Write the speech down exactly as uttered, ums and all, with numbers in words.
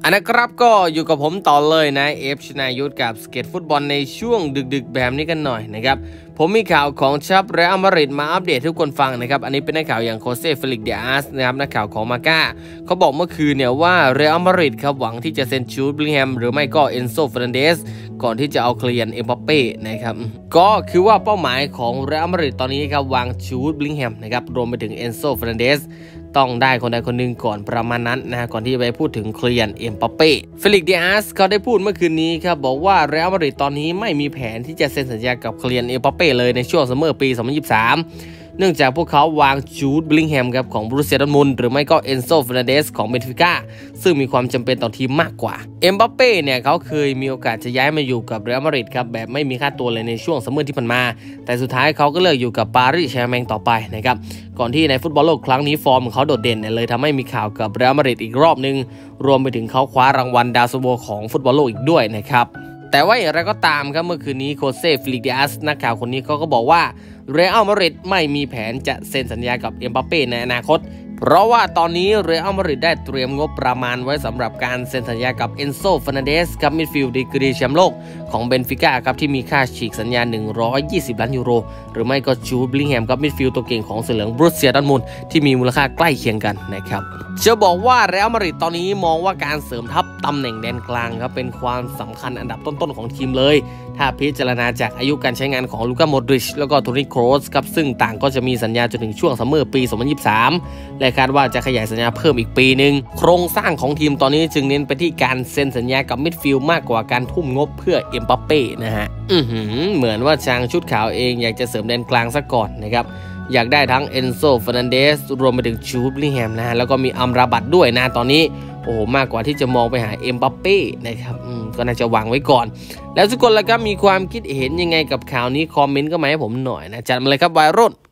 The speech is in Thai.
อันนะครับก็อยู่กับผมต่อเลยนะเอฟชนายุทธกับสเก็ตฟุตบอลในช่วงดึกๆแบบนี้กันหน่อยนะครับผมมีข่าวของชับเรอัลมาดริดมาอัปเดตทุกคนฟังนะครับอันนี้เป็นนักข่าวอย่างโคเซ่เฟลิกซ์ เดอาสนะครับนักข่าวของมาก้าเขาบอกเมื่อคืนเนี่ยว่าเรอัลมาดริดครับหวังที่จะเซ็นจูด เบลลิงแฮมหรือไม่ก็เอนโซ เฟอร์นันเดสก่อนที่จะเอาเคลียนเอ็มบัปเป้นะครับก็คือว่าเป้าหมายของเรอัลมาดริดตอนนี้ครับวางจูด เบลลิงแฮมนะครับรวมไปถึงเอนโซ เฟอร์นันเดสต้องได้คนใดคนหนึ่งก่อนประมาณนั้นนะก่อนที่จะไปพูดถึงเคลียนเอ็มบัปเป้เฟลิกซ์ เดอาสเขาได้พูดเมื่อคืนนี้ครับบอกว่าเรอัลมาดริดตอนนี้ไม่มีแผนที่จะเซ็นสัญญากับเคลียนเอ็มบัปเป้เลยในช่วงซัมเมอร์ปีสองพันยี่สิบสามเนื่องจากพวกเขาวางจูด เบลลิงแฮมครับของบรูเซีย ดอร์ทมุนด์หรือไม่ก็เอนโซ เฟอร์นันเดสของเบนฟิก้าซึ่งมีความจำเป็นต่อทีมมากกว่าเอ็มบัปเป้เนี่ยเขาเคยมีโอกาสจะย้ายมาอยู่กับเรอัลมาดริดครับแบบไม่มีค่าตัวเลยในช่วงซัมเมอร์ที่ผ่านมาแต่สุดท้ายเขาก็เลือกอยู่กับปารีสแชร์แมงต่อไปนะครับก่อนที่ในฟุตบอลโลกครั้งนี้ฟอร์มของเขาโดดเด่นเลยทำให้มีข่าวกับเรอัลมาดริดอีกรอบนึงรวมไปถึงเขาคว้ารางวัลดาวซันโวของฟุตบอลโลกอีกด้วยนะครับแต่ว่าอย่างไรก็ตามครับเมื่อคืนนี้โคเซ่ เฟลิกซ์ เดอาสนักข่าวคนนี้เขาก็บอกว่าเรอัลมาดริดไม่มีแผนจะเซ็นสัญญากับเอ็มบัปเป้ในอนาคตเพราะว่าตอนนี้เรอัลมาดริดได้เตรียมงบประมาณไว้สำหรับการเซ็นสัญญากับเอนโซ เฟอร์นันเดสกับมิดฟิลด์ดีกรีแชมป์โลกของเบนฟิก้าครับที่มีค่าฉีกสัญญาหนึ่งร้อยยี่สิบล้านยูโรหรือไม่ก็จูด เบลลิงแฮมกับมิดฟิลด์ตัวเก่งของเสือเหลืองบรูเซีย ดอร์ทมุนด์ที่มีมูลค่าใกล้เคียงกันนะครับจะบอกว่าเรอัลมาดริดตอนนี้มองว่าการเสริมทัพตำแหน่งแดนกลางครับเป็นความสำคัญอันดับต้นๆของทีมเลยถ้าพิจารณาจากอายุการใช้งานของลูก้า โมดริชแล้วก็โทนี่ โครสครับซึ่งต่างก็จะมีสัญญาจนถึงช่วงซัมเมอร์ปีสองพันยี่สิบสามและคาดว่าจะขยายสัญญาเพิ่มอีกปีหนึ่งโครงสร้างของทีมตอนนี้จึงเน้นไปที่การเซ็นสัญญากับมิดฟิลด์มากกว่าการทุ่มงบเพื่อเอ็มบัปเป้นะฮะอือหือเหมือนว่าชางชุดขาวเองอยากจะเสริมแดนกลางซะก่อนนะครับอยากได้ทั้งเอนโซ เฟอร์นันเดสรวมไปถึงจูด เบลลิงแฮมนะฮะแล้วก็มีอัมราบัตด้วยนะตอนนี้โอ้โหมากกว่าที่จะมองไปหาเอ็มบัปเป้นะครับอืมก็น่าจะวางไว้ก่อนแล้วทุกคนล่ะครับมีความคิดเห็นยังไงกับข่าวนี้คอมเมนต์ก็มาให้ผมหน่อยนะจัดมาเลยครับวัยรุ่น